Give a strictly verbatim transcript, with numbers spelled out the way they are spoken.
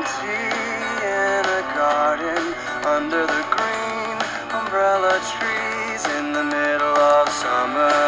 tea in a garden under the green umbrella trees in the middle of summer.